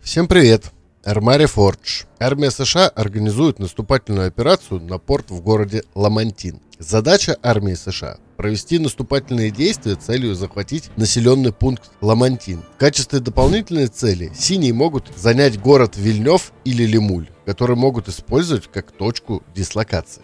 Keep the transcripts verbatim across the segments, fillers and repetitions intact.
Всем привет! Армари Фордж. Армия США организует наступательную операцию на порт в городе Ламантин. Задача армии США – провести наступательные действия с целью захватить населенный пункт Ламантин. В качестве дополнительной цели синие могут занять город Вильнёв или Лемуль, которые могут использовать как точку дислокации.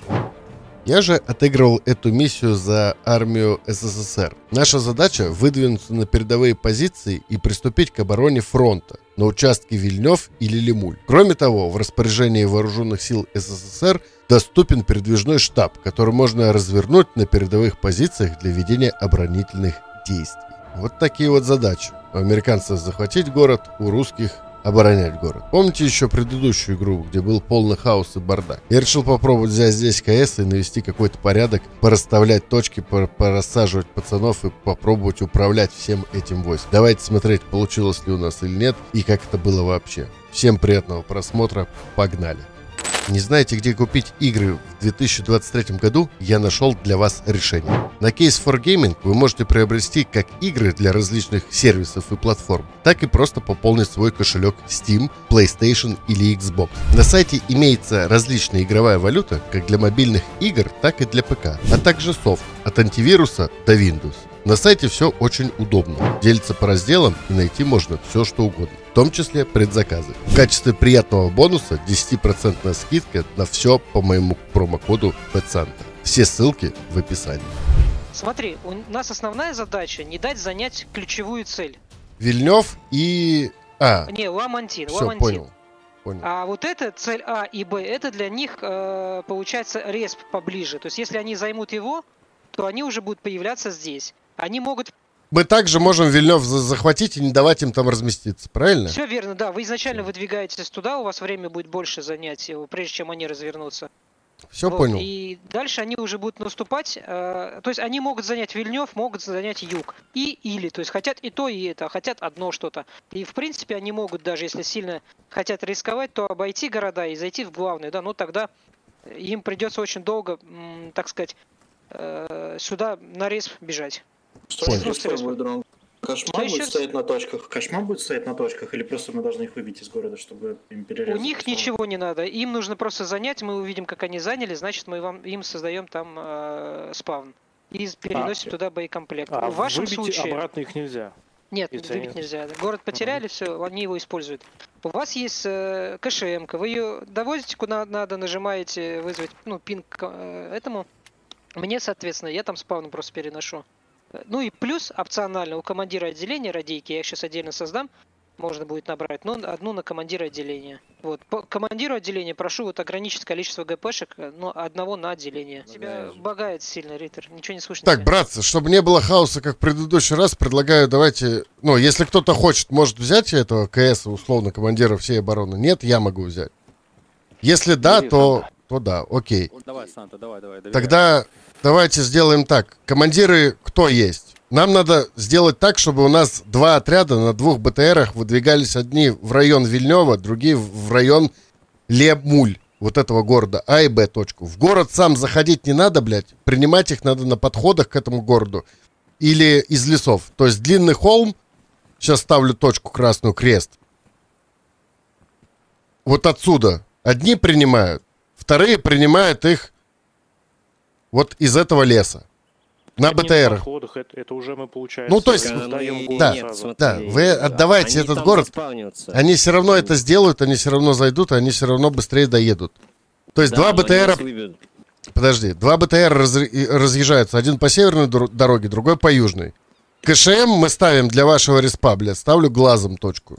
Я же отыгрывал эту миссию за армию СССР. Наша задача – выдвинуться на передовые позиции и приступить к обороне фронта на участке Вильнёв или Лемуль. Кроме того, в распоряжении вооруженных сил СССР доступен передвижной штаб, который можно развернуть на передовых позициях для ведения оборонительных действий. Вот такие вот задачи. У американцев захватить город, у русских оборонять город. Помните еще предыдущую игру, где был полный хаос и бардак? Я решил попробовать взять здесь КС и навести какой-то порядок, порасставлять точки, порассаживать пацанов и попробовать управлять всем этим войском. Давайте смотреть, получилось ли у нас или нет, и как это было вообще. Всем приятного просмотра, погнали! Не знаете, где купить игры в две тысячи двадцать третьем году? Я нашел для вас решение. На Case фор Gaming вы можете приобрести как игры для различных сервисов и платформ, так и просто пополнить свой кошелек Steam, PlayStation или Xbox. На сайте имеется различная игровая валюта как для мобильных игр, так и для ПК, а также софт от антивируса до Windows. На сайте все очень удобно. Делится по разделам и найти можно все, что угодно, в том числе предзаказы. В качестве приятного бонуса десять процентов скидка на все по моему промокоду Пэцанта. Все ссылки в описании. Смотри, у нас основная задача не дать занять ключевую цель. Вильнёв и... А, не, Ламантин. Все, Ламантин. понял. Понял. А вот эта цель А и Б, это для них э, получается респ поближе. То есть если они займут его, то они уже будут появляться здесь. Они могут... Мы также можем Вильнёв захватить и не давать им там разместиться, правильно? Все верно, да. Вы изначально выдвигаетесь туда, у вас время будет больше занять его, прежде чем они развернутся. Все вот. понял. И дальше они уже будут наступать. Э, то есть они могут занять Вильнёв, могут занять юг. И или, то есть хотят и то, и это, хотят одно что-то. И в принципе они могут, даже если сильно хотят рисковать, то обойти города и зайти в главные, да, но тогда им придется очень долго, м, так сказать, э, сюда на респ бежать. Что будет дрон? Кошмар будет стоять на точках? Кошмар будет стоять на точках, или просто мы должны их выбить из города, чтобы им перерезать? У них ничего не надо. Им нужно просто занять. Мы увидим, как они заняли, значит, мы вам им создаем там э, спавн. И переносим а, туда боекомплект. А в вашем выбить случае... обратно их нельзя? Нет, выбить нельзя. Город потеряли, mm-hmm. все, они его используют. У вас есть э, КШМ-ка. Вы ее довозите куда надо, нажимаете вызвать, ну, пинг э, этому. Мне, соответственно, я там спавн просто переношу. Ну и плюс опционально у командира отделения радийки, я их сейчас отдельно создам, можно будет набрать, но одну на командира отделения. Вот. По командиру отделения прошу вот ограничить количество ГПшек, но одного на отделение. Тебя багает сильно, Риттер, ничего не слышно. Так, братцы, чтобы не было хаоса, как в предыдущий раз, предлагаю, давайте, ну, если кто-то хочет, может взять этого КС, условно, командира всей обороны. Нет, я могу взять. Если да, то, то да, окей. Давай, Санта, давай, давай. Доверяю. Тогда... Давайте сделаем так. Командиры кто есть? Нам надо сделать так, чтобы у нас два отряда на двух БТРах выдвигались одни в район Вильнёва, другие в район Лемуль, вот этого города, А и Б точку. В город сам заходить не надо, блядь. Принимать их надо на подходах к этому городу. Или из лесов. То есть длинный холм. Сейчас ставлю точку красную, крест. Вот отсюда. Одни принимают, вторые принимают их вот из этого леса. На это БТРах. Подходах, это, это уже мы, получается, ну, то есть, мы... да, нет, смотри, да, вы отдавайте они этот город. заспавнятся. Они все равно это сделают, они все равно зайдут, и они все равно быстрее доедут. То есть да, два БТРа... Подожди, два БТРа раз... разъезжаются. Один по северной дороге, другой по южной. КШМ мы ставим для вашего респа, блядь. Ставлю глазом точку.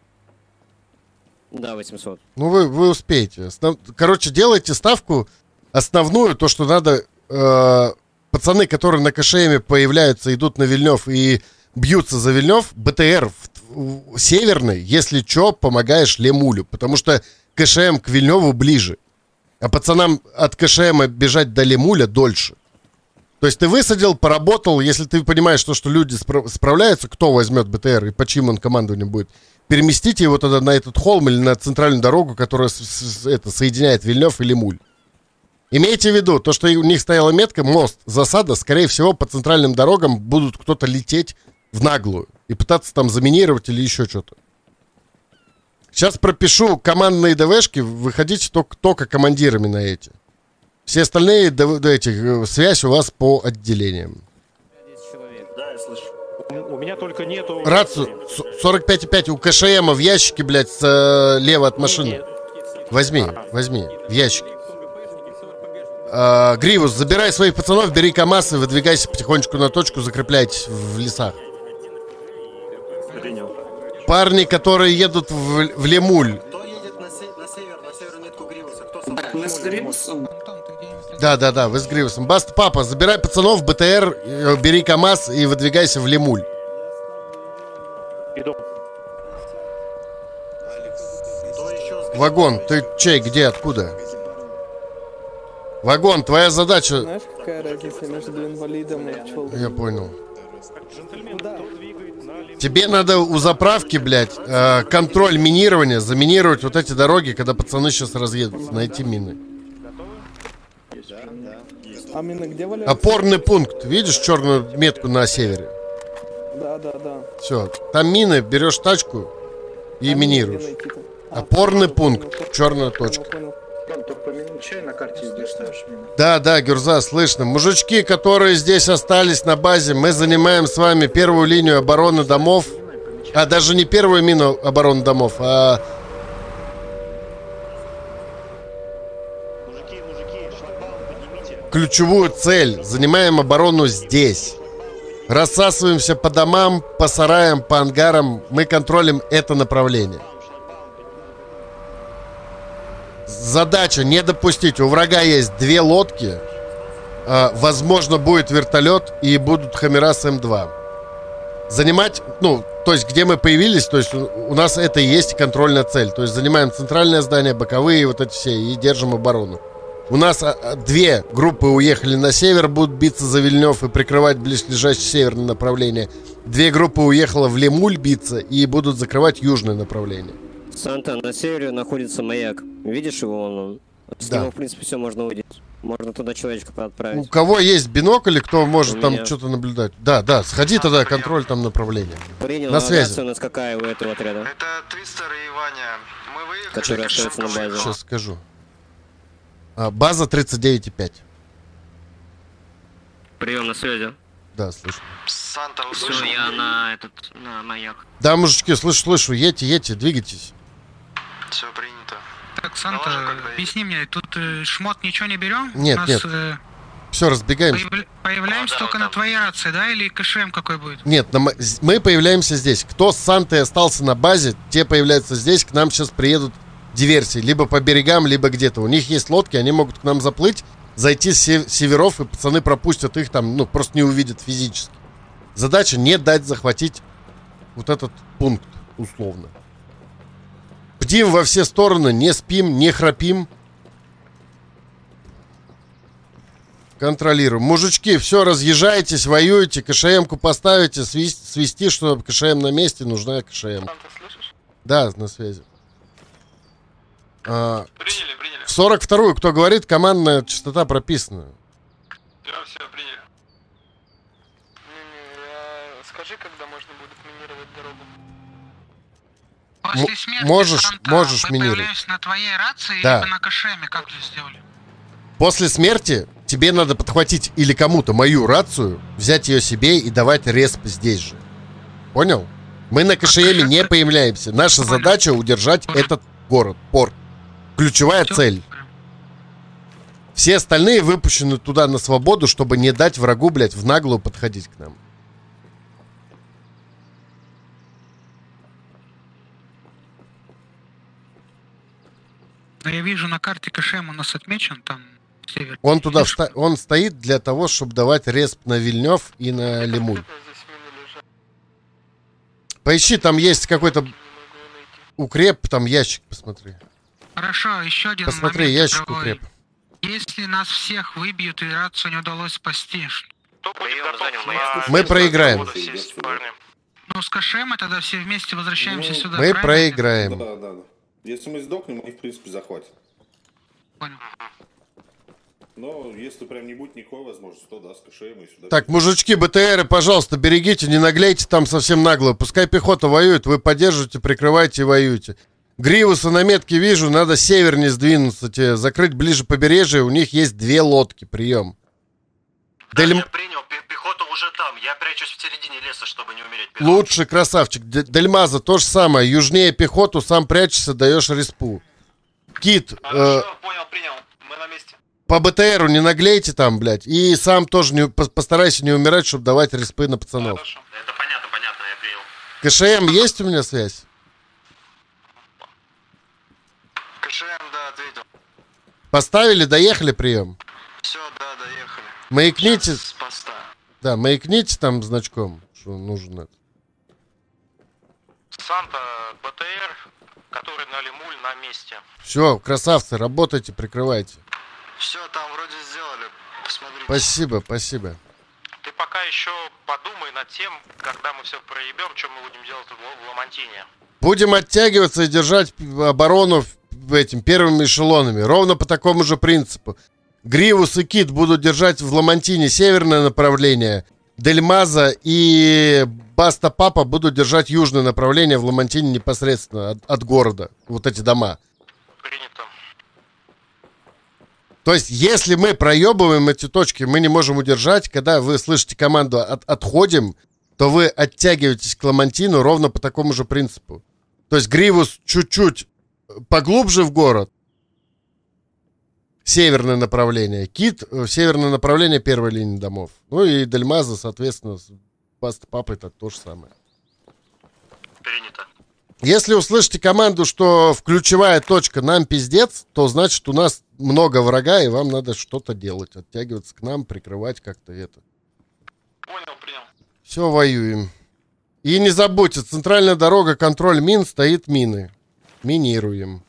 Да, восемьсот. Ну, вы, вы успеете. Основ... Короче, делайте ставку основную, то, что надо... Пацаны, которые на КШМе появляются, идут на Вильнёв и бьются за Вильнёв, БТР в, в северный, если чё, помогаешь Лемулю, потому что КШМ к Вильнёву ближе, а пацанам от КШМа бежать до Лемуля дольше. То есть ты высадил, поработал, если ты понимаешь, что, что люди спра- справляются, кто возьмет БТР и по чьим он командованием будет, переместите его тогда на этот холм или на центральную дорогу, которая с- с- это, соединяет Вильнёв и Лемуль. Имейте в виду, то, что у них стояла метка, мост, засада, скорее всего, по центральным дорогам будут кто-то лететь в наглую и пытаться там заминировать или еще что-то. Сейчас пропишу командные ДВшки, выходите только, только командирами на эти. Все остальные ДВ, эти, связь у вас по отделениям. Да, я слышу. У, у меня только нету... Рацию сорок пять и пять у КШМа в ящике, блядь, слева от машины. Возьми, возьми, в ящике. А, Гривус, забирай своих пацанов, бери КамАЗ и выдвигайся потихонечку на точку, закрепляйтесь в лесах. Принял. Парни, которые едут в, в Лемуль. Кто едет на, се- на север? На север нету Гривуса. Кто со Так, мы с Грибусом. Да, да, да, вы с Гривусом. Баст, папа, забирай пацанов, БТР, э, бери КамАЗ и выдвигайся в Лемуль. Иду. Кто еще? Вагон, ты чей, где, откуда? Вагон, твоя задача... Знаешь, какая разница между инвалидом и челкой? Я понял. Джентльмен, кто двигает на лимон? Тебе надо у заправки, блядь, э, контроль минирования, заминировать вот эти дороги, когда пацаны сейчас разъедутся, найти мины. А мины где валяются? Опорный пункт, видишь черную метку на севере? Да, да, да. Все, там мины, берешь тачку и А минируешь. мины где найти-то? А, Опорный понял, пункт, понял, черная понял, точка. понял. Там только помечай на карте, где ставишь мину. Да, да, Гюрза, слышно. Мужички, которые здесь остались на базе, мы занимаем с вами первую линию обороны домов. А даже не первую мину обороны домов, а... Мужики, мужики, шлагбаум поднимите. ключевую цель. Занимаем оборону здесь. Рассасываемся по домам, по сараям, по ангарам. Мы контролим это направление. Задача не допустить. У врага есть две лодки. А, возможно, будет вертолет и будут Хаммера с эм два. Занимать, ну, то есть, где мы появились, то есть, у, у нас это и есть контрольная цель. То есть, занимаем центральное здание, боковые, вот эти все, и держим оборону. У нас а, две группы уехали на север, будут биться за Вильнёв и прикрывать близлежащее северное направление. Две группы уехало в Лемуль биться и будут закрывать южное направление. Санта, на севере находится маяк. Видишь его? Он, с Да. него, в принципе, все можно увидеть. Можно туда человечка У отправить. кого есть бинокль, кто может У там меня. что-то наблюдать? Да, да, сходи тогда, контроль там направления. Принял, на а связи. авиация у нас какая у этого отряда? Это Твистер и Ваня. Мы выехали. Который Кашем остается на базе. повезло. Сейчас скажу. А, база тридцать девять и пять. Прием на связи. Да, слышу. Санта Все, услышал. я на этот, на маяк. Да, мужички, слышу, слышу, едьте, едьте, двигайтесь. Все принято. Так, Санта, Доложим, когда объясни мне, тут э, шмот ничего не берем? Нет, У нас, нет. э, Все, разбегаемся. появля- появляемся Ну, да, только да. на твоей рации, да? Или КШМ какой будет? Нет, на мо- з- мы появляемся здесь. Кто с Сантой остался на базе, те появляются здесь. К нам сейчас приедут диверсии. Либо по берегам, либо где-то. У них есть лодки, они могут к нам заплыть, зайти с се- северов, и пацаны пропустят их там, ну, просто не увидят физически. Задача не дать захватить вот этот пункт, условно. Бдим во все стороны, не спим, не храпим. Контролируем. Мужички, все, разъезжайтесь, воюете, КШМ-ку поставите, свести, свести, что КШМ на месте, нужна КШМ. Санта, слышишь? Да, на связи. А, Приняли, приняли. в сорок вторую, кто говорит, командная частота прописана. Все, все, приняли. Скажи, когда можно будет минировать дорогу. После М- смерти можешь- Санта можешь мы минировать. появляемся на твоей рации, Да. либо на КШМе, как же сделали? После смерти тебе надо подхватить или кому-то мою рацию, взять ее себе и давать респ здесь же. Понял? Мы на КШМе не появляемся. Наша Понял. задача удержать этот город, порт. Ключевая Всё? цель. Все остальные выпущены туда на свободу, чтобы не дать врагу, блядь, в наглую подходить к нам. Но я вижу на карте КШМ у нас отмечен, там север. Он туда вста- он стоит для того, чтобы давать респ на Вильнёв и на Лемуль. Здесь мины лежат, Поищи, там есть какой-то не могу найти. укреп, там ящик, посмотри. Хорошо, еще один Посмотри, момент. ящик другой. укреп. Если нас всех выбьют и рацию не удалось спасти, ш- Кто будет Прием, готов занял на маяк. Мы проиграем. буду сесть, парни? ну с КШМ тогда все вместе возвращаемся Ну, сюда, Мы правильно? проиграем. Да, да, да. Если мы сдохнем, они, в принципе, захватят. Понял. Но если прям не будет никакой возможности, то да, с КШМ и сюда. Так, мужички, БТРы, пожалуйста, берегите, не наглейте там совсем нагло. Пускай пехота воюет, вы поддерживаете, прикрываете и воюете. Гривуса на метке вижу, надо севернее сдвинуться, тебе закрыть ближе побережье, у них есть две лодки, прием. Да, Дель... я принял, пехота уже там, я прячусь в середине леса, чтобы не умереть. Лучше, красавчик. Дельмаза то же самое, южнее пехоту, сам прячешься, даешь респу. Кит, Хорошо, э... понял, принял, мы на месте. по БТРу не наглейте там, блядь, и сам тоже не, постарайся не умирать, чтобы давать респы на пацанов. Хорошо, это понятно, понятно, я принял. КШМ есть у меня связь? КШМ, да, ответил. Поставили, доехали, прием? Все, да, доехали. Маякните. С поста. Да, маякните там значком, что нужно. Санта, БТР, который на Лемуль на месте. Все, красавцы, работайте, прикрывайте. Все, там вроде сделали, посмотрите. Спасибо, спасибо. Ты пока еще подумай над тем, когда мы все проебем, что мы будем делать в, в Ламантине. Будем оттягиваться и держать оборону этим первыми эшелонами. Ровно по такому же принципу. Гривус и Кит будут держать в Ламантине северное направление. Дельмаза и Баста Папа будут держать южное направление в Ламантине непосредственно от, от города. Вот эти дома. Принято. То есть, если мы проебываем эти точки, мы не можем удержать, когда вы слышите команду от, «отходим», то вы оттягиваетесь к Ламантину ровно по такому же принципу. То есть, Гривус чуть-чуть поглубже в город. Северное направление. Кит — северное направление первой линии домов. Ну и Дельмаза, соответственно, с Баста Папой это то же самое. Принято. Если услышите команду, что в ключевая точка нам пиздец, то значит у нас много врага, и вам надо что-то делать. Оттягиваться к нам, прикрывать как-то это. Понял, принял. Все, воюем. И не забудьте, центральная дорога, контроль мин, стоит мины. Минируем.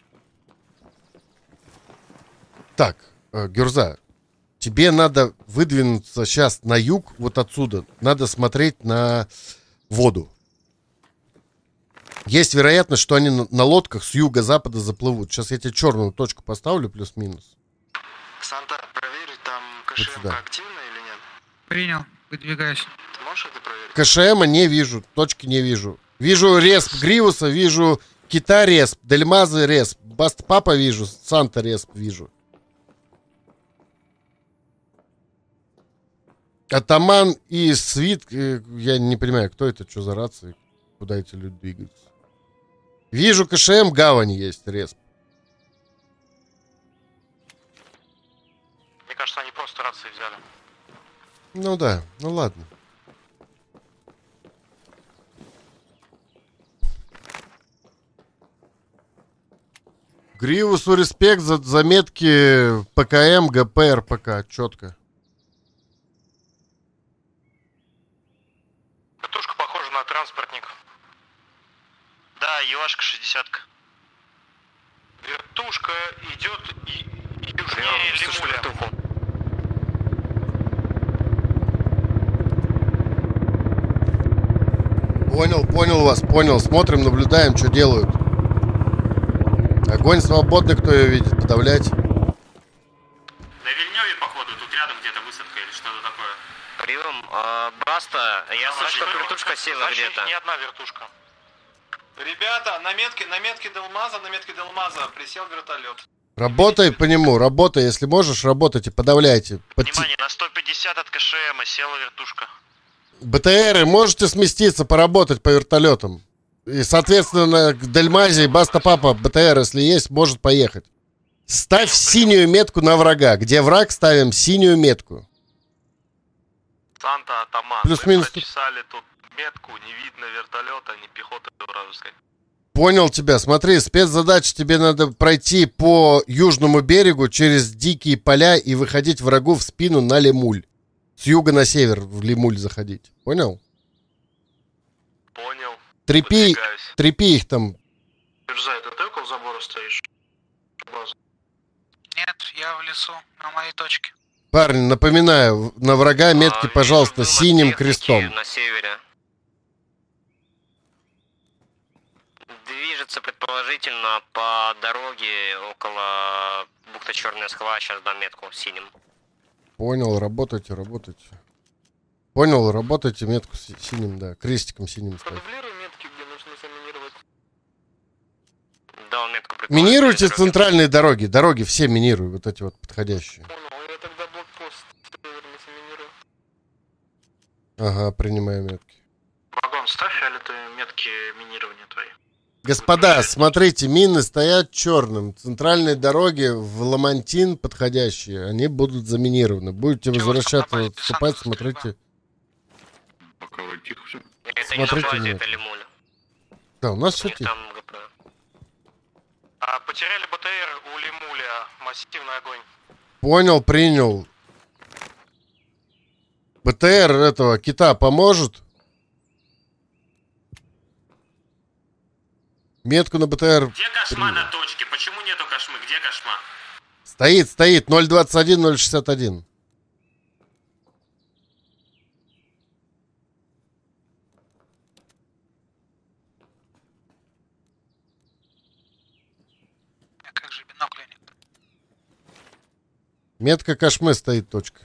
Так, э, Гюрза, тебе надо выдвинуться сейчас на юг, вот отсюда. Надо смотреть на воду. Есть вероятность, что они на, на лодках с юго-запада заплывут. Сейчас я тебе черную точку поставлю, плюс-минус. Санта, проверь, там КШМ вот активно или нет? Принял, выдвигайся. Ты можешь это проверить? КШМа не вижу, точки не вижу. Вижу респ Гривуса, вижу Кита респ, Дельмазы респ, Баст Папа вижу, Санта респ вижу. Атаман и Свит, я не понимаю, кто это, что за рации, куда эти люди двигаются. Вижу КШМ, гавань есть, респ. Мне кажется, они просто рации взяли. Ну да, ну ладно. Гривусу респект за заметки ПКМ, ГП, РПК, четко. Вертушка похожа на транспортник. Да, ЮАшка шестидесятка. Вертушка идет и южнее Лемуля. Понял, понял вас, понял. Смотрим, наблюдаем, что делают. Огонь свободный, кто ее видит, подавлять. На Вильнёве, походу, тут рядом где-то высадка или что-то такое. Прием, а, Баста, я слышу, что вертушка села где-то. Не одна вертушка. Ребята, на метке, на метке Делмаза, на метке Делмаза присел вертолет. Работай по нему, работай, если можешь, работайте, подавляйте. Подти... Внимание, на сто пятьдесят от КШМа села вертушка. БТРы, можете сместиться, поработать по вертолетам. И, соответственно, к Дельмазе и Баста Папа БТР, если есть, может поехать. Ставь синюю метку на врага. Где враг, ставим синюю метку. Санта, Атаман, плюс-минус прочесали тут метку, не видно вертолета, ни пехоты вражеской. Понял тебя. Смотри, спецзадача, тебе надо пройти по южному берегу через дикие поля и выходить врагу в спину на Лемуль. С юга на север в Лемуль заходить. Понял? Понял. Трепи, трепи их там. Гюрза, это ты около забора стоишь? База. Нет, я в лесу, на моей точке. Парни, напоминаю, на врага метки, а, пожалуйста, синим крестом. На севере. Движется предположительно по дороге около бухты Черная Скала. Сейчас дам метку синим. Понял, работайте, работайте. Понял, работайте метку синим, да, крестиком синим ставь. Продублируй метки, где нужно заминировать. дал метку. Минируйте центральные дороги. Дороги все минируют, вот эти вот подходящие. Понял, я тогда блокпост северный заминирую. Ага, принимаю метки. Вагон, ставь фиолетовые метки минирования твои. Господа, смотрите, мины стоят черным. Центральные дороги в Ламантин подходящие, они будут заминированы. Будете возвращаться, отступать, смотрите. Пока вы тихо все. Это не на Смотрите базе, меня. это Лимуля. Да, у нас У все них тихо. там ГП. А, потеряли БТР у Лимуля. Массивный огонь. Понял, принял. БТР этого кита поможет? Метку на БТР. Где Кошма на точке? Почему нету Кошмы? Где Кошма? Стоит, стоит. ноль двадцать один ноль шестьдесят один. А как же бинокля нет? Метка Кошмы стоит, точка.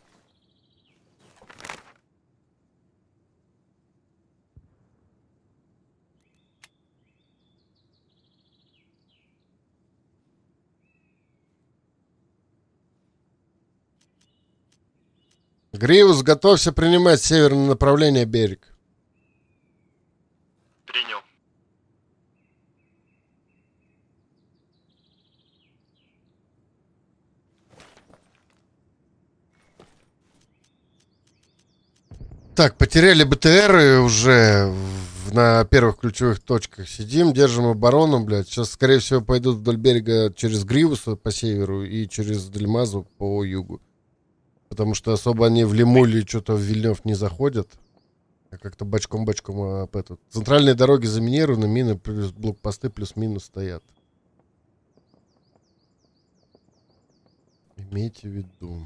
Гривус, готовься принимать северное направление берег. Принял. Так, потеряли БТРы уже в- на первых ключевых точках. Сидим, держим оборону, блядь. Сейчас, скорее всего, пойдут вдоль берега через Гривуса по северу и через Дельмазу по югу. Потому что особо они в Лимуле что-то в Вильнёв не заходят. А как-то бочком-бочком об этот. Центральные дороги заминированы, мины плюс блокпосты плюс-минус стоят. Имейте в виду.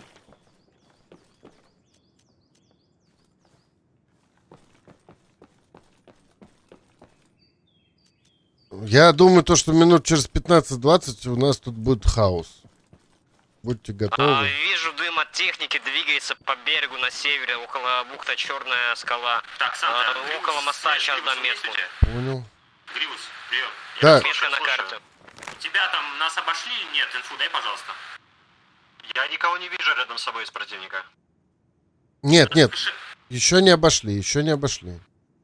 Я думаю, то, что минут через пятнадцать-двадцать у нас тут будет хаос. Будьте готовы. А, вижу дым от техники, двигается по берегу на севере, около бухта Черная скала. Так, Санта, а, около моста сейчас дам метку. Понял. Гривус, прием. Так. Метка на карте. Тебя там нас обошли? Нет, инфу дай, пожалуйста. Я никого не вижу рядом с собой из противника. Нет, нет. Еще не обошли, еще не обошли.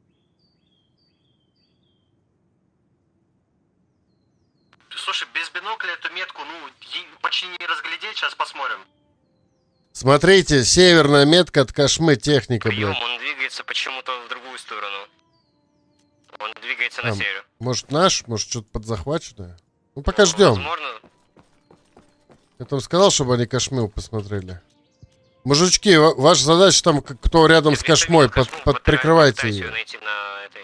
Слушай, без бинокля эту метку, ну, ей почти не разглядеть, сейчас посмотрим. Смотрите, северная метка от Кошмы, техника, Прием, блядь. он двигается почему-то в другую сторону. Он двигается на А, север. Может наш, может что-то подзахваченное? Ну пока ждем. Возможно. Я там сказал, чтобы они Кошму посмотрели. Мужички, ва- ваша задача там, к- кто рядом с Кошмой, под, под- прикрывайте ее. Найти на этой.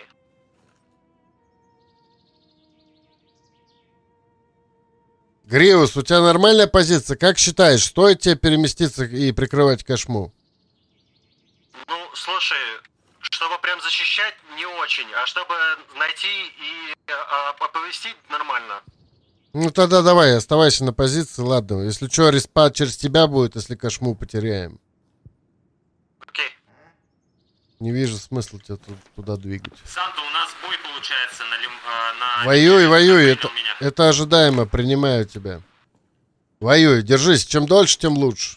Гривус, у тебя нормальная позиция? Как считаешь, стоит тебе переместиться и прикрывать Кошму? Ну, слушай, чтобы прям защищать, не очень, а чтобы найти и а, оповестить, нормально. Ну тогда давай, оставайся на позиции, ладно. Если что, респад через тебя будет, если Кошму потеряем. Окей. Не вижу смысла тебя тут, туда двигать. Санта, у нас бой получается на... Лим, э, на... Воюй, воюй, это, Принял меня. это ожидаемо, принимаю тебя. Воюй, держись, чем дольше, тем лучше.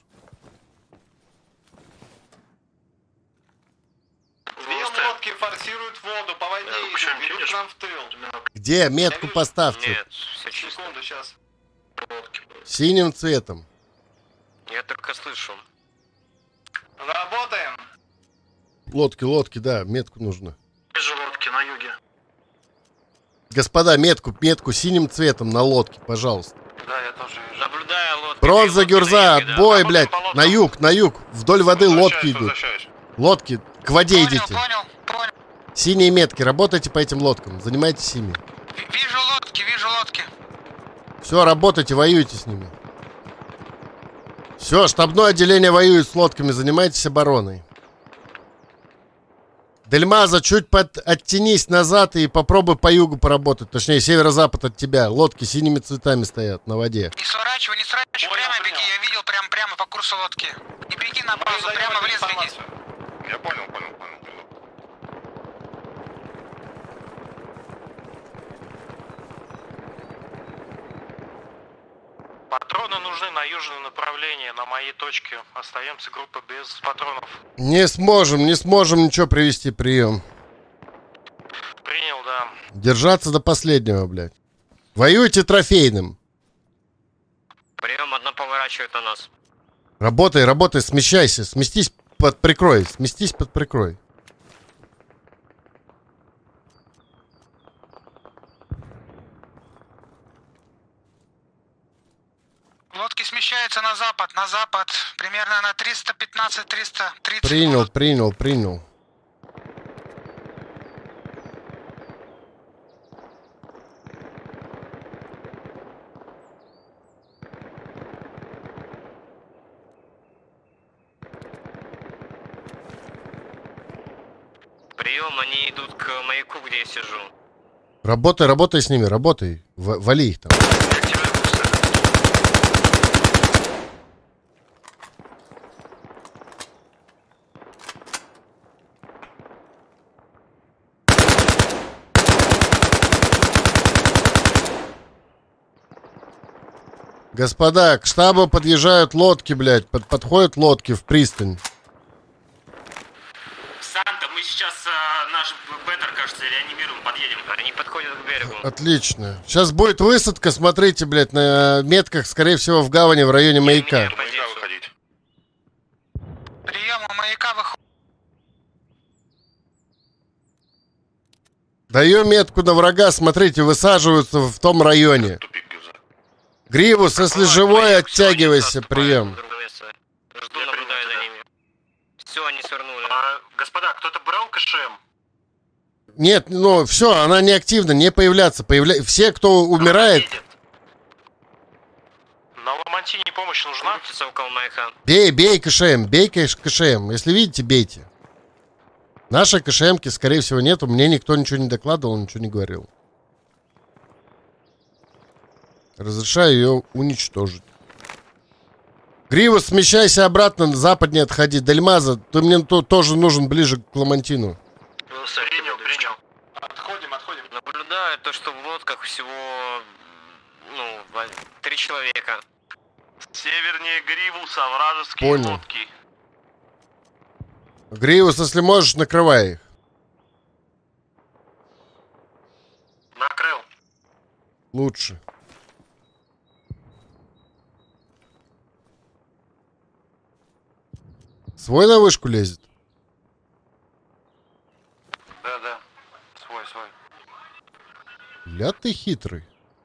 Две лодки форсируют воду, по воде идут, идут к нам в тыл. Где? Метку поставьте. Нет, все чисто. Секунду, сейчас. Синим цветом. Я только слышу. Работаем. Лодки, лодки, да, метку нужно. Вижу лодки на юге. Господа, метку, метку синим цветом на лодке, пожалуйста. Да, я тоже вижу. Наблюдаю лодки. Бронза, две лодки гюрза, на юге, да. отбой, Работаем блядь, по лодкам. на юг, на юг. Вдоль воды лодки идут. Возвращаюсь. Лодки, к воде Понял, идите. понял, понял. Синие метки, работайте по этим лодкам, занимайтесь ими. Ви- Вижу лодки, вижу лодки. Все, работайте, воюйте с ними. Все, штабное отделение воюет с лодками, занимайтесь обороной. Дельмаза, чуть под, оттянись назад и попробуй по югу поработать. Точнее, северо-запад от тебя. Лодки синими цветами стоят на воде. Не сворачивай, не сворачивай, Понял, прямо понял. беги, я видел прям, прямо по курсу лодки. И беги на базу, прямо в лес беги. Я понял, понял, понял. Патроны нужны на южное направление, на моей точке. Остаемся группа без патронов. Не сможем, не сможем ничего привести, прием. Принял, да. Держаться до последнего, блядь. Воюйте трофейным. Прием, одна поворачивает на нас. Работай, работай, смещайся, сместись под прикрой, сместись под прикрой. Лодки смещаются на запад, на запад. Примерно на триста пятнадцать - триста тридцать. Принял, принял, принял. Прием, они идут к маяку, где я сижу. Работай, работай с ними, работай. В- вали их там. Господа, к штабу подъезжают лодки, блядь. Под, подходят лодки в пристань. Санта, мы сейчас а, наш беттер, кажется, реанимируем, подъедем. Они подходят к берегу. Отлично. Сейчас будет высадка, смотрите, блядь, на метках, скорее всего, в гавани, в районе маяка. Прием, у маяка выходит. Даю метку на врага, смотрите, высаживаются в том районе. Гривус, если живой, оттягивайся, прием. Жду, наблюдаю за ними. Все, они свернули. А, господа, кто-то брал КШМ? Нет, ну все, она не активна, не появляться. Появля... Все, кто умирает, На Ламантине помощь нужна? Около маяка. бей, бей КШМ, бей КШМ. Если видите, бейте. Нашей КШМки, скорее всего, нету. Мне никто ничего не докладывал, ничего не говорил. Разрешаю ее уничтожить. Гривус, смещайся обратно, западнее отходи. Дельмаза, ты мне то, тоже нужен ближе к Ламантину. Принял, принял. Отходим, отходим. Наблюдаю то, что в лодках всего, ну, три человека. Севернее Гривуса, вражеские Понял. лодки. Гривус, если можешь, накрывай их. Накрыл. Лучше. Свой на вышку лезет? Да, да. Свой, свой. Бля, ты хитрый.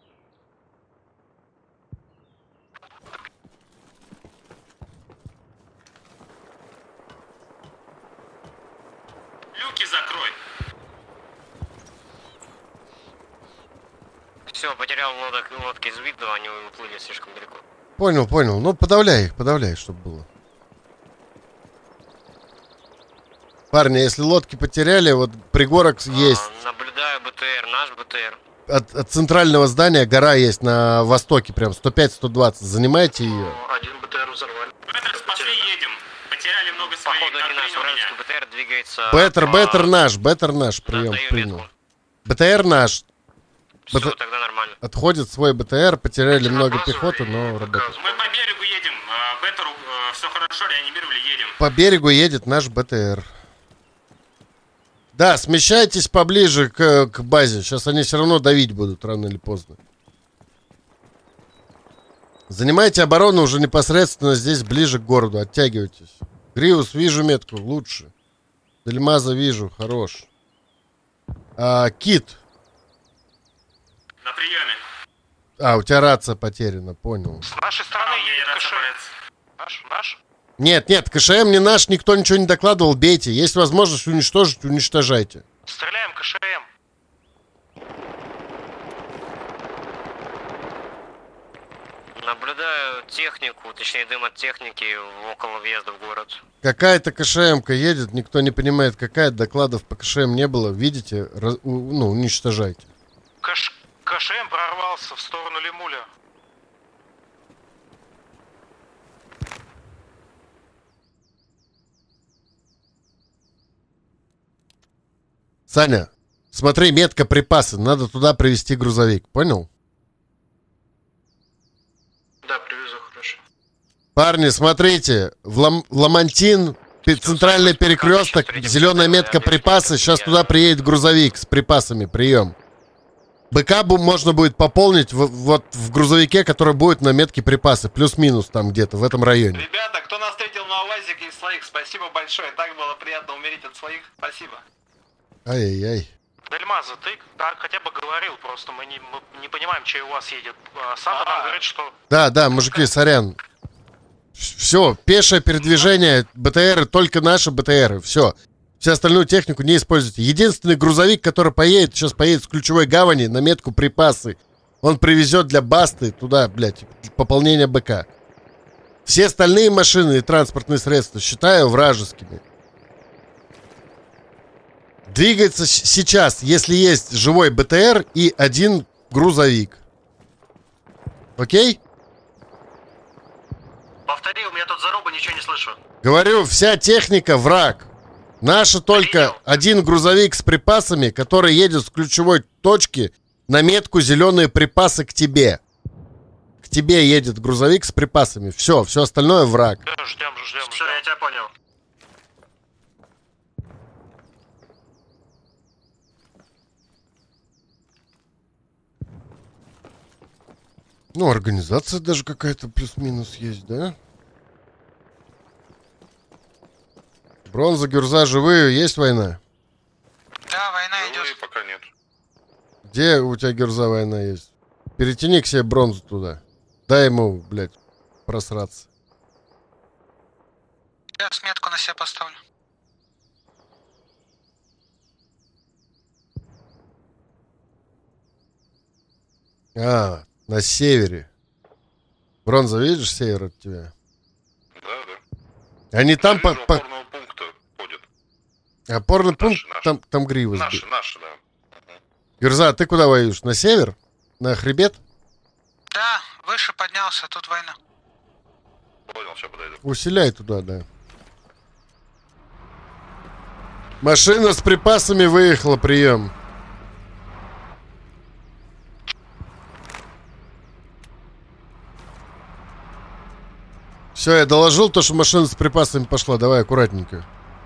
Люки закрой. Все, потерял лодок, лодки из виду, они уплыли слишком далеко. Понял, понял. Ну, подавляй их, подавляй, чтобы было. Парни, если лодки потеряли, вот пригорок есть. А, наблюдаю БТР, наш БТР. От, от центрального здания гора есть на востоке, прям сто пять - сто двадцать. Занимайте ее. Один БТР взорвали. БТР, спасли, едем. Потеряли много своих. Походу не наш, вражеский БТР двигается. Беттер, по... Беттер наш, Беттер наш, прием, принял. метку. БТР наш. Все, БТ... тогда нормально. Отходит свой БТР, потеряли много пехоты, но работает. Мы по берегу едем. Беттеру все хорошо, реанимировали, едем. По берегу едет наш БТР. Да, смещайтесь поближе к, к базе. Сейчас они все равно давить будут, рано или поздно. Занимайте оборону уже непосредственно здесь, ближе к городу. Оттягивайтесь. Гриус, вижу метку, лучше. Дельмаза вижу, хорош. А, Кит. На приеме. А, у тебя рация потеряна, понял. С нашей стороны едет КШМ. Наш, наш? Нет, нет, КШМ не наш, никто ничего не докладывал, бейте. Есть возможность уничтожить, уничтожайте. Стреляем КШМ. Наблюдаю технику, точнее дым от техники около въезда в город. Какая-то КШМ-ка едет, никто не понимает, какая, докладов по КШМ не было. Видите, раз, у, ну, уничтожайте. Каш... КШМ прорвался в сторону Лемуля. Саня, смотри, метка припасы, надо туда привезти грузовик, понял? Да, привезу. Парни, смотрите, в Лам- Ламантин, центральный перекресток, зеленая метка припасы, сейчас туда приедет грузовик с припасами, прием. БК можно будет пополнить в, вот в грузовике, который будет на метке припасы, плюс-минус там где-то в этом районе. Ребята, кто нас встретил на УАЗике из своих, спасибо большое, так было приятно умереть от своих, спасибо. Ай-яй-яй. Дельмаза, ты да, хотя бы говорил, просто мы не, мы не понимаем, чей у вас едет. Санта нам говорит, что... Да, да, мужики, сорян. Все, пешее передвижение, БТРы, только наши БТРы, все. Всю остальную технику не используйте. Единственный грузовик, который поедет, сейчас поедет с ключевой гавани на метку припасы. Он привезет для Басты туда, блядь, пополнение БК. Все остальные машины и транспортные средства считаю вражескими. Двигается сейчас, если есть живой БТР и один грузовик. Окей? Повтори, у меня тут заруба, ничего не слышу. Говорю, вся техника враг. Наша только один грузовик с припасами, который едет с ключевой точки на метку зеленые припасы к тебе. К тебе едет грузовик с припасами. Все, все остальное враг. Ждем, ждем, Все, я тебя понял. Ну, организация даже какая-то плюс-минус есть, да? Бронза, Гюрза, живые, есть война? Да, война Живые идет. пока нет. Где у тебя Гюрза война есть? Перетяни к себе бронзу туда. Дай ему, блядь, просраться. Сейчас метку на себя поставлю. А, на севере. Бронза, видишь, север от тебя? Да, да. Они там по... по... Опорного пункта ходят. Опорный пункт, наши. там, там гривы. Наши, наши, да. Угу. Гюрза, ты куда воюешь? На север? На хребет? Да, выше поднялся, тут война. Понял, сейчас подойду. Усиляй туда, да. Машина с припасами выехала, прием. Все, я доложил то, что машина с припасами пошла. Давай аккуратненько.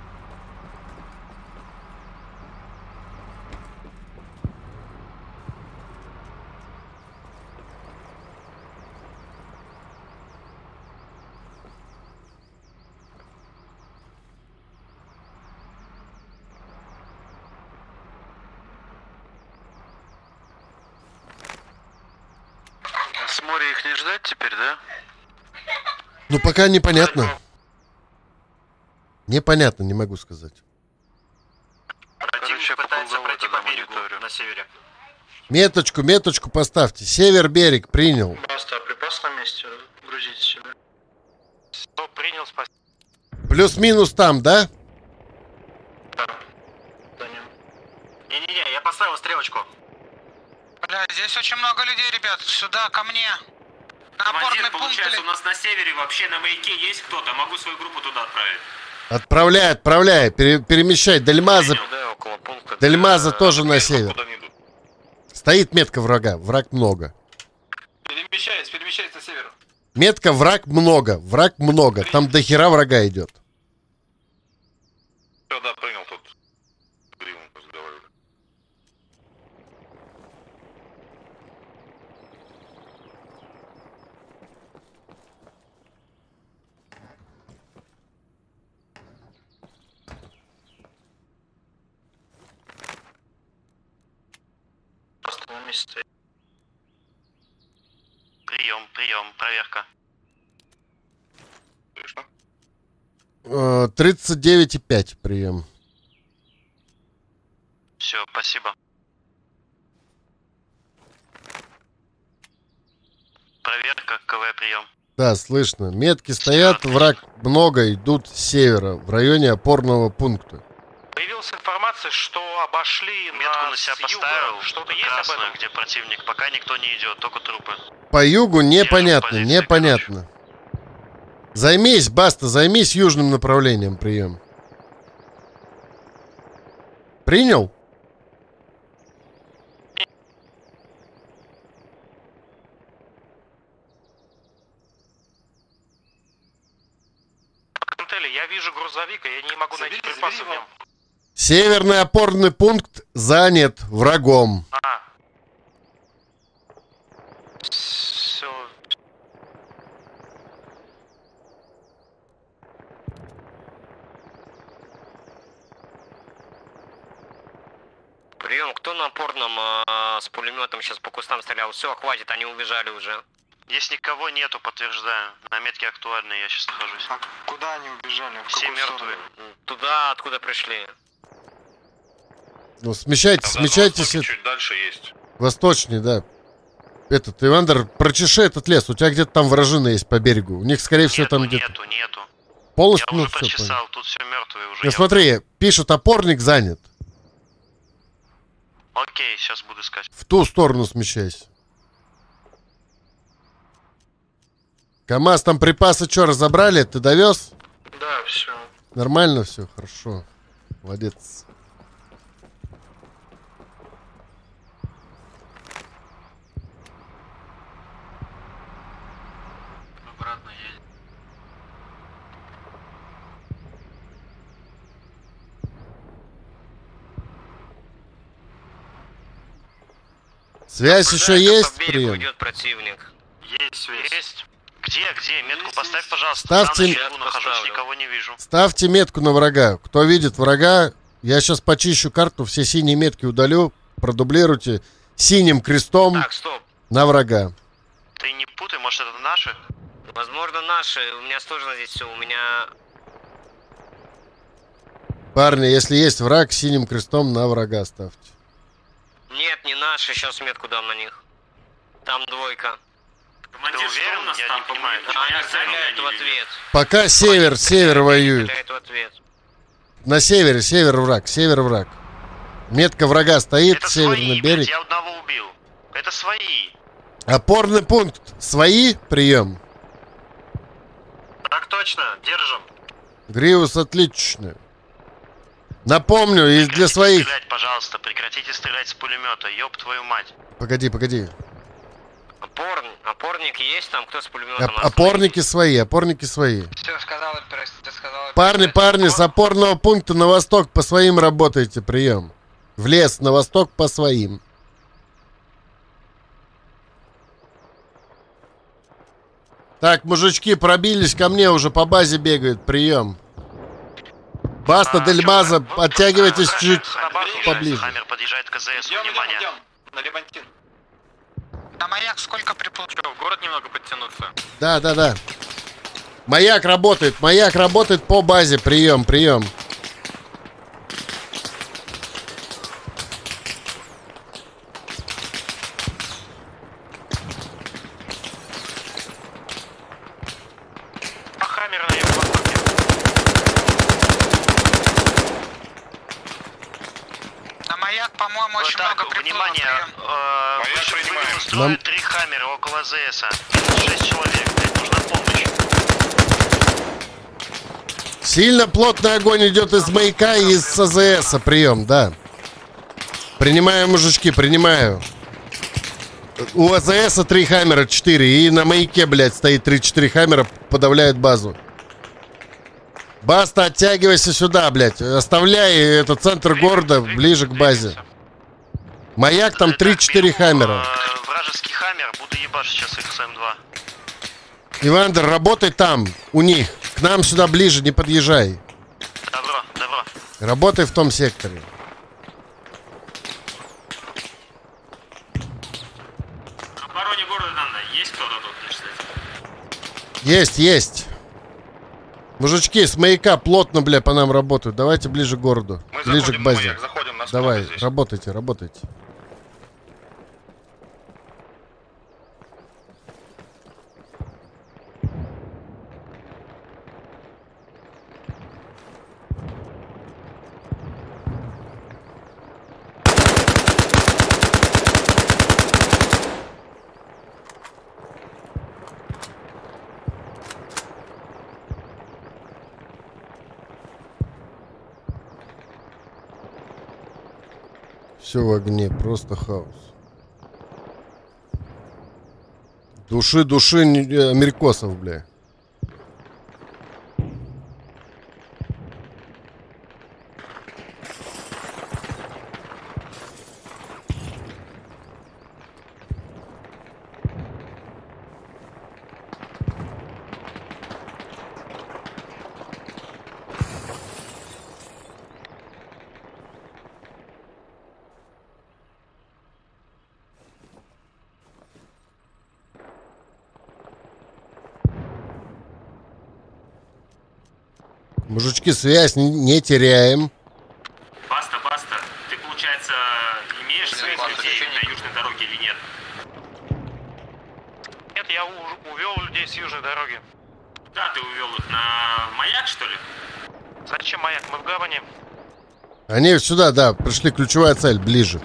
С моря их не ждать теперь, да? Ну, пока непонятно. Непонятно, не могу сказать. Противник пытается пройти по берегу на севере. Меточку, меточку поставьте. Север берег принял. Баста, припас на месте, грузите сюда. Что принял, спасибо. Плюс-минус там, да? Да. Не-не-не, я поставил стрелочку. Бля, здесь очень много людей, ребят. Сюда, ко мне. На опорный пункт. Получается, у нас на севере вообще на маяке есть кто-то? Могу свою группу туда отправить. Отправляй, отправляй. Пере- перемещай. Дельмаза. Да, около пункта. Дельмаза тоже на север. Куда не идут? Стоит метка врага. Враг много. Перемещается, перемещается на север. Метка враг много. Враг много. Там до хера врага идет. Все, да, принял тут. Гриву разговаривали. Просто на месте стоит. Прием, прием, проверка. Слышно? Э, тридцать девять и пять прием. Все, спасибо. Проверка, КВ прием. Да, слышно. Метки стоят, враг много, идут с севера, в районе опорного пункта. Появилась информация, что обошли Метку на на себя с юга. поставил. Что-то есть об Красную, этом? где противник. Пока никто не идет, только трупы. По югу непонятно, позиции, непонятно. Займись, Баста, займись южным направлением, прием. Принял? цели. Я вижу грузовик, и я не могу найти припасы в нем. Северный опорный пункт занят врагом. А. Все. Прием, кто на опорном э, с пулеметом сейчас по кустам стрелял? Все, хватит, они убежали уже. Если никого нету, подтверждаю. На метке актуальной я сейчас нахожусь. А куда они убежали? В Все какую мертвые. сторону? Туда, откуда пришли. Ну, смещайтесь, смещайтесь. Чуть дальше есть. Восточнее, да. Этот, Ивандер, прочеши этот лес. У тебя где-то там вражины есть по берегу. У них, скорее всего, там где-то... Нету, нету. Полностью, Я ну, уже все, прочесал, понял. тут все мертвые уже. Ну, смотри, пишут, опорник занят. Окей, сейчас буду искать. В ту сторону смещайся. КамАЗ, там припасы что, разобрали? Ты довез? Да, все. Нормально все? Хорошо. Молодец. Обратно едем. Связь еще есть? По берегу Прием. идет противник. Есть связь. Есть. Где, где? Метку поставь, пожалуйста. Ставьте- Сам на берегу нахожусь, никого не вижу. Ставьте метку на врага. Кто видит врага, я сейчас почищу карту, все синие метки удалю, продублируйте синим крестом Так, стоп. на врага. Ты не путай, может это наши? Возможно, наши. У меня сложно здесь все. У меня... Парни, если есть враг, синим крестом на врага ставьте. Нет, не наши. Сейчас метку дам на них. Там двойка. Ты уверен? Я не понимаю. Они стреляют в ответ. Пока север, север воюет. Стреляют в ответ. На севере, север враг, север враг. Метка врага стоит, Это северный свои, блядь, берег. я одного убил. Это свои. Опорный пункт. Свои? Прием. Так точно, держим. Гривус отлично. Напомню, и для своих... Стрелять, пожалуйста, прекратите стрелять с пулемета, ёб твою мать. Погоди, погоди. Опор... Опорник есть там? Кто с пулеметом? Оп- опорники свои, опорники свои. Все, сказала, ты сказала. Парни, парни, с опорного пункта на восток по своим работайте. Прием. В лес на восток по своим. Так, мужички, пробились ко мне, уже по базе бегают. Прием. Баста, Дель Маза, оттягивайтесь чуть поближе. Хаммер подъезжает к КЗС, Идем, внимание. идем, идем. На Левантин. На маяк сколько приплыл? В город немного подтянуться. Да, да, да. Маяк работает, маяк работает по базе. Прием, прием. А Хаммер на юго-востоке. На маяк, по-моему, очень Так, много приплыло. внимание, Прием. э, Маяк выше принимаем. вывели строя Нам- три Хаммера около АЗСа. Шесть человек, блядь, нужна помощь. Сильно плотный огонь идет из маяка и из СЗС. Прием, да. Принимаю, мужички, принимаю. У АЗС три Хаммера, четыре. И на маяке, блядь, стоит три-четыре Хаммера, подавляют базу. Баста, оттягивайся сюда, блядь. Оставляй этот центр города ближе к базе. Маяк там три-четыре Так, беру, Хаммера. э, вражеский Хаммер, буду ебашить сейчас икс эм два. Ивандер, работай там, у них. К нам сюда ближе, не подъезжай. Добро, добро. Работай в том секторе. На обороне города надо. Есть кто-то тут, кстати? Есть, есть. Мужички, с маяка плотно, бля, по нам работают. Давайте ближе к городу. Мы Ближе заходим к на базе. маяк, заходим, нас Давай, много здесь. работайте, работайте. Все в огне, просто хаос. Души, души не- э, америкосов, бля. Мужички, связь не, не теряем. Баста, баста, ты, получается, имеешь своих людей на южной дороге или нет? Нет, я у- увел людей с южной дороги. Да, ты увел их на маяк, что ли? Зачем маяк? Мы в гавани. Они сюда, да, пришли, ключевая цель, ближе.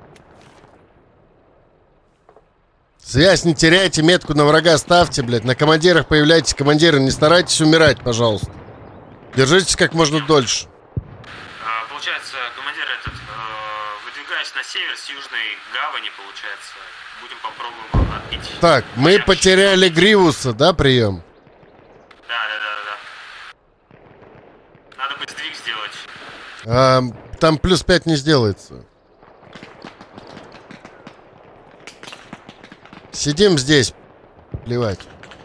Связь не теряйте, метку на врага ставьте, блядь. На командирах появляйтесь, командиры, не старайтесь умирать, пожалуйста. Держитесь как можно дольше. А, получается, командир этот, э, выдвигаясь на север с южной гавани, получается, будем попробуем отбить. Так, мы маяк. потеряли Гривуса, да, прием? Да, да, да, да. Надо бы сдвиг сделать. А, там плюс пять не сделается. Сидим здесь. Плевать.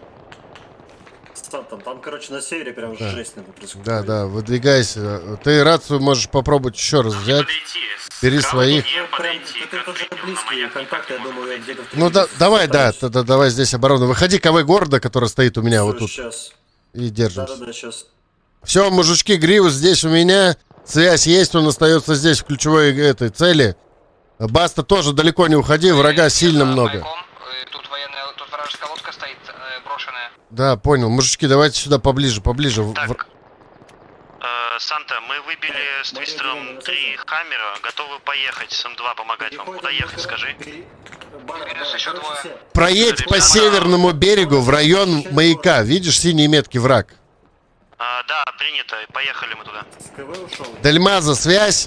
Там, там, короче, на севере прям Да. жесть надо происходит. Да, да, выдвигайся. Ты рацию можешь попробовать еще раз взять. Бери своих. Ну, прям, это, это же близкие контакты, я думаю, где-то в Ну да, тридцать давай, да, остались. тогда давай здесь оборону. Выходи КВ города, который стоит у меня Всё, вот тут. Сейчас. И держимся. Да-да-да, сейчас. Все, мужички, Гривус здесь у меня. Связь есть, он остается здесь в ключевой этой цели. Баста тоже далеко не уходи, врага сильно много. Тут военная, тут вражеская лодка стоит, брошенная. Да, понял. Мужички, давайте сюда поближе, поближе. В- Так. Э, Санта, мы выбили с Твистером три Хаммера, готовы поехать с эм два помогать вам. Куда ехать, скажи? еще двое. Проедь по северному берегу в район маяка. Видишь синие метки враг? А, да, принято. Поехали мы туда. Дельмаза, связь?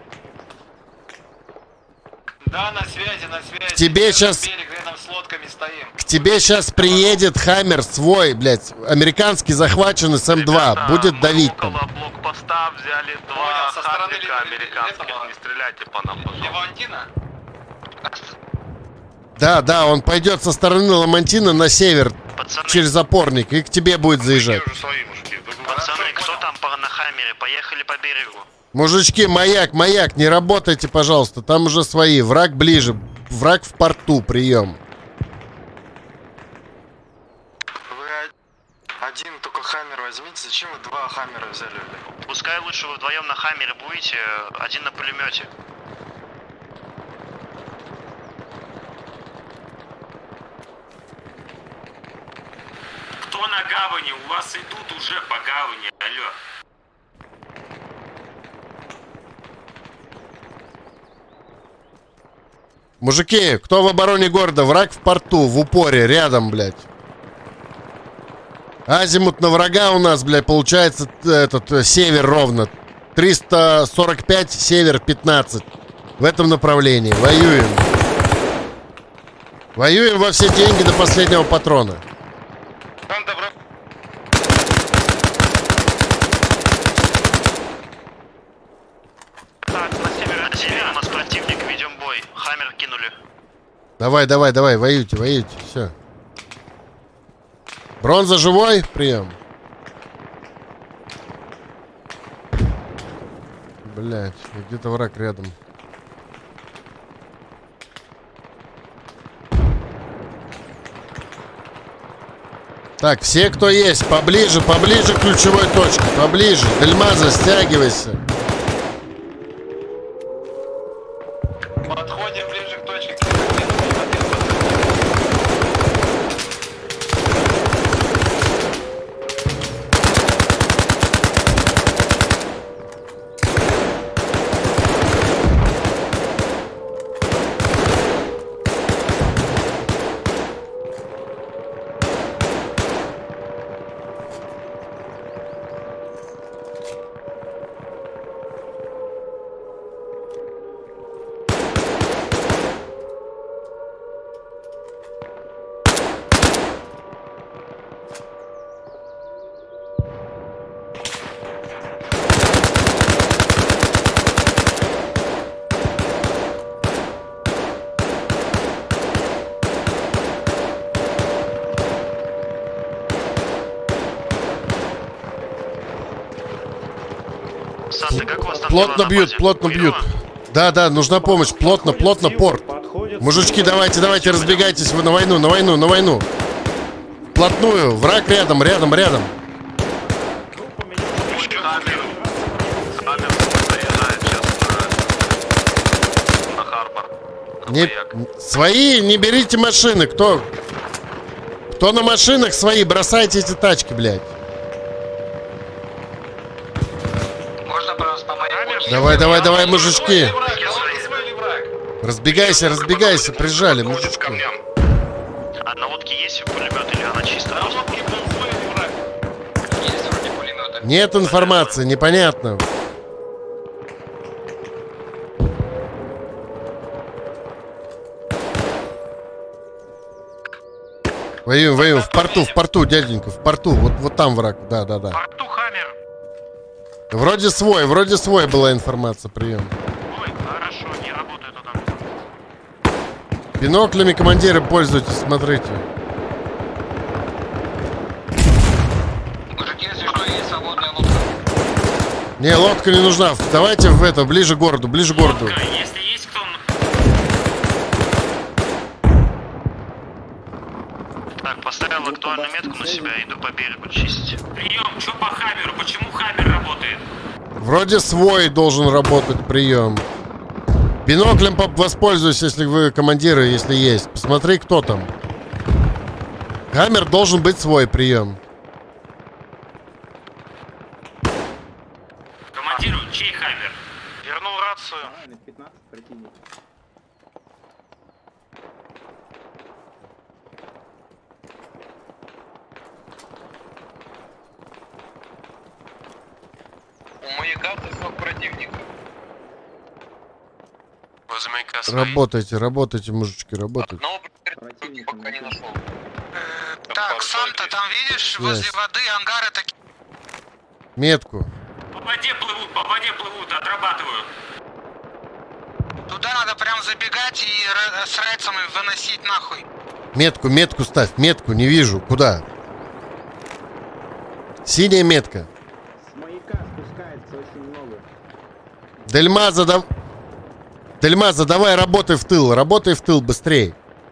Да, на связи, на связи. К тебе Держим щас- берег, рядом с лодками стоим. К тебе сейчас приедет Хаммер свой, блядь, американский, захваченный с эм два. Будет давить там. Блокпоста взяли Понял, со стороны Хаммика американских. Не стреляйте по нам, пожалуйста. Левантина? Да, да, он пойдет со стороны Ламантина на север, Пацаны. через опорник, и к тебе будет заезжать. Пацаны, кто там по- на Хаммере? Поехали по берегу. Мужички, маяк, маяк, не работайте, пожалуйста, там уже свои. Враг ближе, враг в порту, прием. Вы один только Хаммер возьмите, зачем вы два Хаммера взяли? Пускай лучше вы вдвоем на Хаммере будете, один на пулемете. Кто на гавани? У вас идут уже по гавани, алло. Мужики, кто в обороне города? Враг в порту, в упоре, рядом, блядь. Азимут на врага у нас, блядь, получается этот э, север ровно. триста сорок пять, север пятнадцать. В этом направлении. Воюем. Воюем во все деньги до последнего патрона. Так, на севере, на севере у нас противник, ведем бой. Хаммер кинули. Давай, давай, давай, воюйте, воюйте, все. Бронза живой? Прием. Блять, где-то враг рядом. Так, все, кто есть, поближе, поближе к ключевой точке, поближе. Дельмаза, стягивайся. Подходим ближе к точке. Санта, как у вас там Плотно дела на бьют, базе? плотно бьют. Да, да, нужна помощь. Плотно, плотно, порт. Мужички, давайте, давайте, разбегайтесь вы на войну, на войну, на войну. Плотную. Враг рядом, рядом, рядом. Пушки Не... Свои, не берите машины. Кто? Кто на машинах свои? Бросайте эти тачки, блядь. Можно просто помочь? Давай, давай, давай, мужички. Разбегайся, разбегайся, прижали, мужички. А на лодке есть пулемет или она чисто? На лодке был свой враг. Есть вроде пулемета. Нет информации, непонятно. Воюем, воюем, в порту, в порту, дяденька, в порту, вот, вот там враг, да, да, да. В порту Хаммер. Вроде свой, вроде свой была информация, прием. Ой, хорошо, не работает он там. Биноклями, командиры, пользуйтесь, смотрите. Мужики, если что, есть свободная лодка. Не, лодка не нужна, давайте в это, ближе к городу, ближе к городу. Лодка, если есть кто... Так, поставил актуальную метку на себя, иду по берегу чистить. Прием, что по Хаммеру? Почему Хаммер работает? Вроде свой должен работать, прием. Биноклем воспользуюсь, если вы командиры, если есть. Посмотри, кто там. Хаммер должен быть свой, прием. Командиру, чей Хаммер? Вернул рацию. У маяка кусок противника. Возле маяка свои. Работайте, работайте, мужички, работайте. Одного противника пока не нашел. Так, Санта, там видишь, возле воды ангары такие. Метку. По воде плывут, по воде плывут, отрабатываю. Туда надо прям забегать и с райцами выносить нахуй. Метку, метку ставь, метку, не вижу. Куда? Синяя метка. С маяка спускается очень много. Дельмаза, да... Дельмаза, давай работай в тыл, работай в тыл быстрей.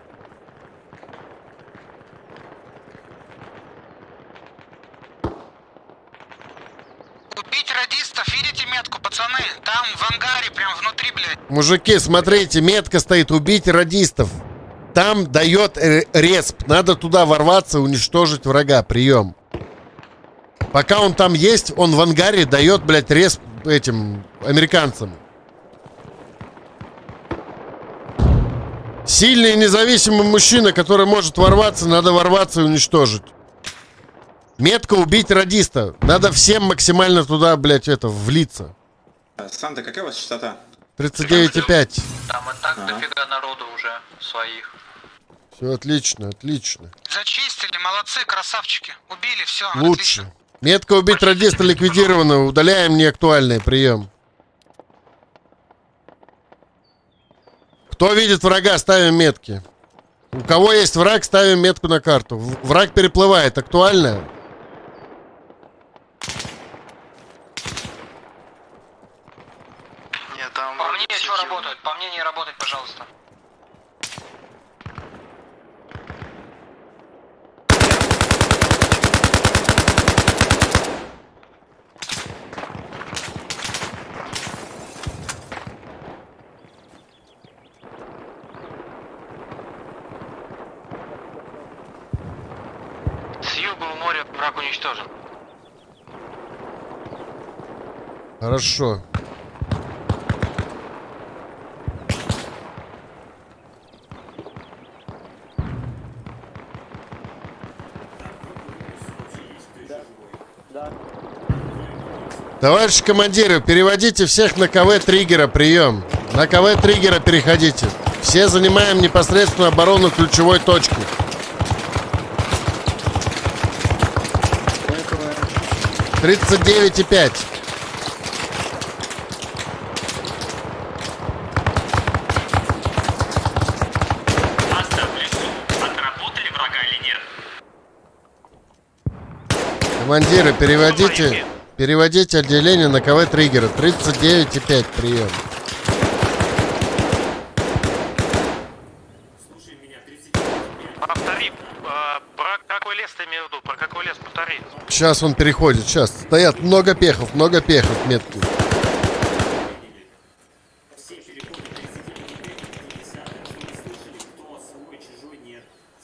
Убить радистов, видите метку, пацаны? Там в ангаре, прям внутри, блядь. Мужики, смотрите, метка стоит, убить радистов. Там дает респ. Надо туда ворваться, уничтожить врага. Прием. Пока он там есть, он в ангаре дает, блядь, респ этим американцам. Сильный и независимый мужчина, который может ворваться, надо ворваться и уничтожить. Метко убить радиста. Надо всем максимально туда, блядь, это, влиться. Санта, какая у вас частота? тридцать девять и пять. Там и так дофига народу уже своих. Все отлично, отлично. Зачистили, молодцы, красавчики. Убили, все. Лучше. Отлично. Метка убить радиста ликвидирована. Удаляем неактуальный прием. Кто видит врага, ставим метки. У кого есть враг, ставим метку на карту. Враг переплывает. Актуально? Нет, там... По мне что работает? По мне не работает, пожалуйста. С юга у моря враг уничтожен. Хорошо. Товарищи командиры, переводите всех на КВ триггера, прием. На КВ триггера переходите. Все занимаем непосредственную оборону ключевой точки. тридцать девять и пять. Отработали врага или нет? Командиры, переводите, переводите отделение на КВ триггера. тридцать девять и пять, прием. Повтори, а, про какой лес ты имел в виду? Про какой лес повтори? Сейчас он переходит, сейчас. Стоят много пехов, много пехов, метки.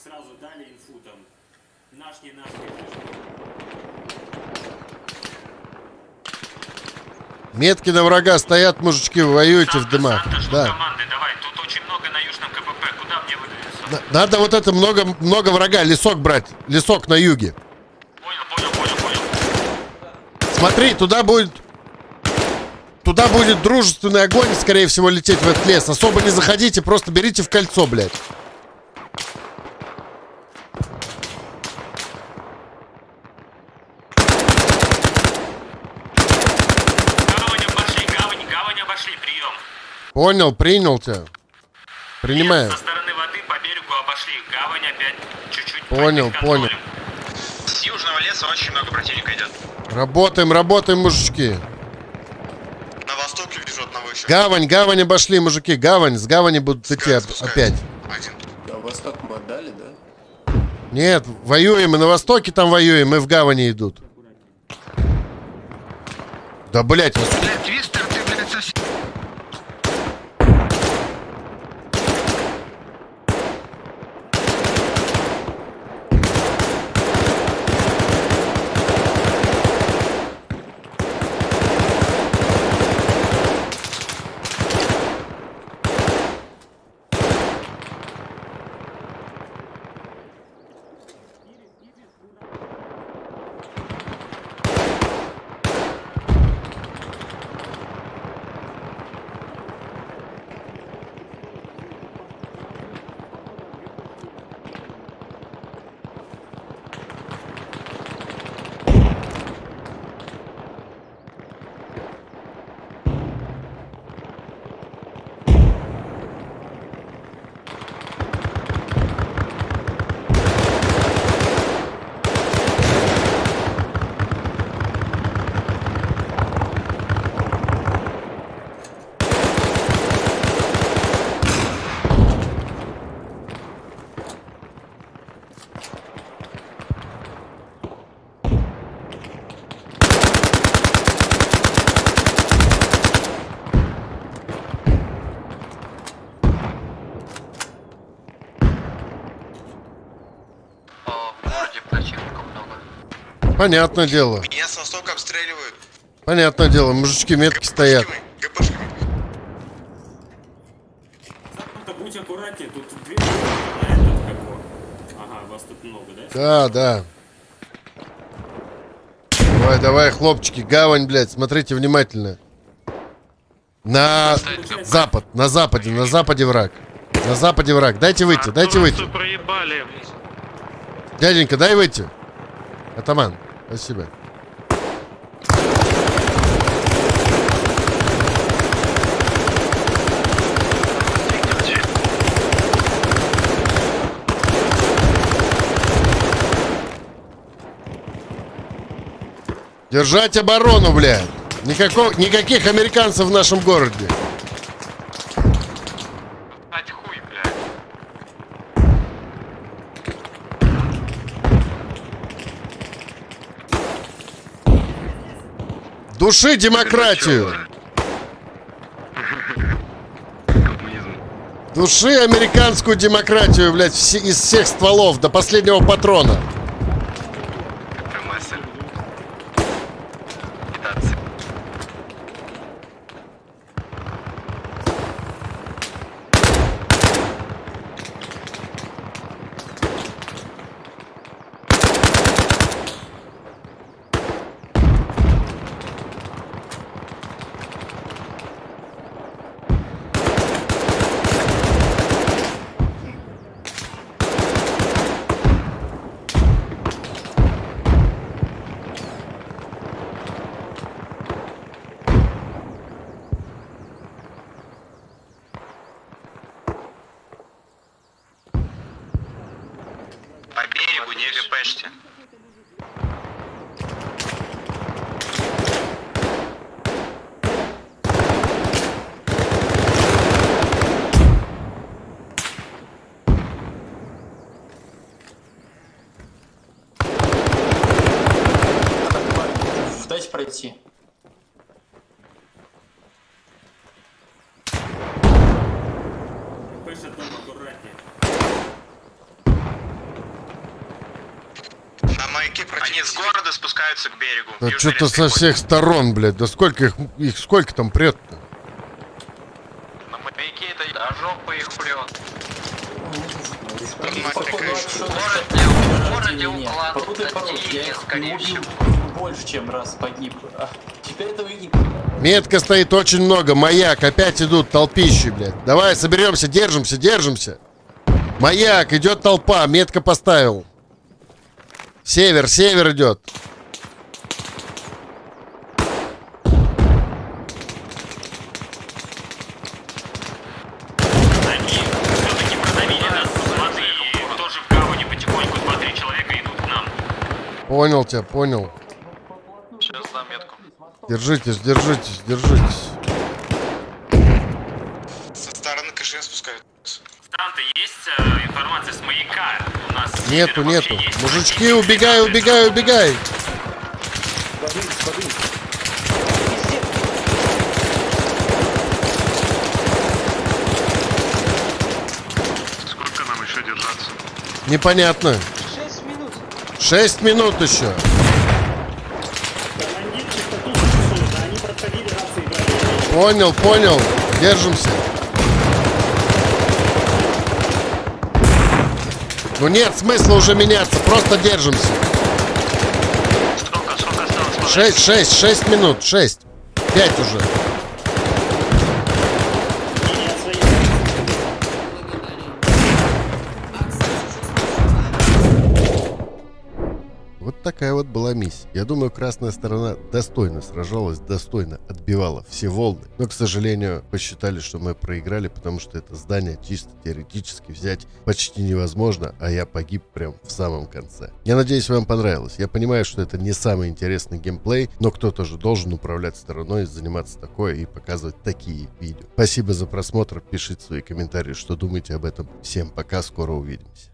сразу дали инфу там. Наш, не наш. Метки на врага стоят, мужички, вы воюете Санта, в дымах. Санта, жду Да. команды, давай. Тут очень много на южном КПП. Куда мне выдвинуться? На- Надо вот это много, много врага, лесок брать. Лесок на юге. Понял, понял, понял, понял. Смотри, туда будет... Туда будет дружественный огонь, скорее всего, лететь в этот лес. Особо не заходите, просто берите в кольцо, блядь. Гавань обошли, гавань, гавань обошли, прием. Понял, принял тебя. Принимаю. Со стороны воды по берегу обошли. Гавань опять чуть-чуть. Понял, понял. С южного леса очень много противника идет. Работаем, работаем, мужички. На востоке вижу одного еще. Гавань, гавань обошли, мужики. Гавань, с гавани будут идти оп- опять. Один. Да, восток мы отдали, да? Нет, воюем, и на востоке там воюем, и в гавани идут. Да, блядь, вас... Блядь, Твистер, ты, блядь, совсем... Понятное дело. Меня с востока обстреливают. Понятное дело, мужички метки стоят. Санта, будь аккуратнее, тут две... А этот какой? Ага, вас тут много, да? Да, да. Давай, давай, хлопчики, гавань, блядь, смотрите внимательно. На запад, на западе, на западе враг. На западе враг. Дайте выйти, дайте выйти. Проебали. Дяденька, дай выйти. Атаман, спасибо. Держать оборону, блядь. Никакого, никаких американцев в нашем городе. Души демократию. Души американскую демократию, блядь, все, из всех стволов до последнего патрона. По берегу не ГПшьте. Дайте пройти. Пыша, там аккуратнее. Они с города спускаются к берегу. Да что-то со всех сторон, блядь. Да сколько их, их сколько там прет-то? На маяке это ожог по их прет. В городе уклад артиллерии, скорее всего. Больше, чем раз погиб. А теперь этого и не... Метка стоит очень много. Маяк. Опять идут толпищи, блядь. Давай, соберемся, держимся, держимся. Маяк, идет толпа. Метка поставил. Север, север идет. Понял тебя, понял. Сейчас дам метку. Держитесь, держитесь, держитесь. Со стороны КШМ спускаются. Санта, есть э, информация с маяка? У нас Нету, нету. Мужички, убегай, убегай, убегай. Сколько нам еще держаться? Непонятно. Шесть минут. Шесть минут еще. Понял, понял. Держимся. Ну нет смысла уже меняться, просто держимся. Сколько, сколько осталось? Шесть, шесть, шесть минут, шесть. Пять уже. Вот такая вот была миссия. Я думаю, красная сторона достойно сражалась, достойно отбивала все волны. Но, к сожалению, посчитали, что мы проиграли, потому что это здание чисто теоретически взять почти невозможно, а я погиб прям в самом конце. Я надеюсь, вам понравилось. Я понимаю, что это не самый интересный геймплей, но кто-то же должен управлять стороной, заниматься такое и показывать такие видео. Спасибо за просмотр, пишите свои комментарии, что думаете об этом. Всем пока, скоро увидимся.